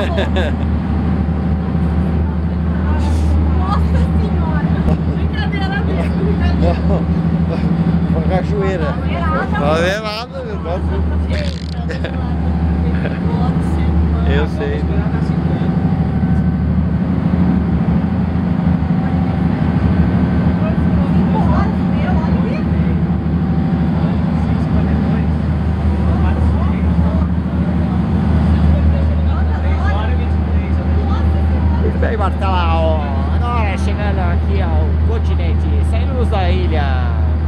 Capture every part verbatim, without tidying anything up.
Nossa senhora! Brincadeira mesmo, brincadeira. Uma cachoeira. Não é nada, eu sei. Muito bem, Marcelo. Agora chegando aqui ao continente, saímos da ilha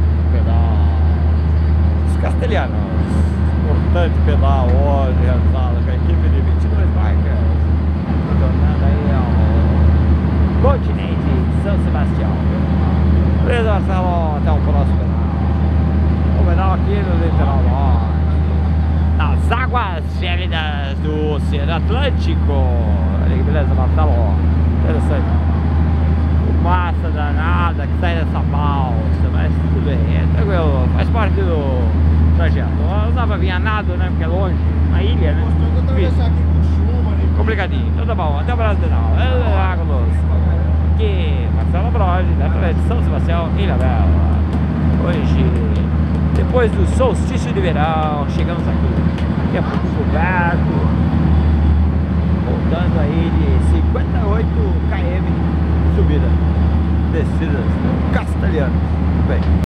dos Castelhanos. Importante pedal hoje realizado com a equipe de vinte e dois bikers, tornando aí ao continente de São Sebastião. Beleza, Marcelo? Até o próximo pedal. O pedal aqui no litoral norte, nas águas gélidas do Oceano Atlântico. Olha que beleza, Marcelo. Interessante. Fumaça danada que sai dessa balsa, mas tudo bem, é tranquilo, faz parte do trajeto. Não dá pra vir a nado, né? Porque é longe, na ilha, né? Atravessar aqui com chuva, né? Complicadinho, então tá bom, até o próximo final. É Água Doce. Aqui, Marcelo Brode, diretamente de São Sebastião, Ilha Bela. Hoje, depois do solstício de verão, chegamos aqui. Tempo coberto, voltando aí de cinquenta e oito quilômetros de subida, descidas castelhanas. Bem.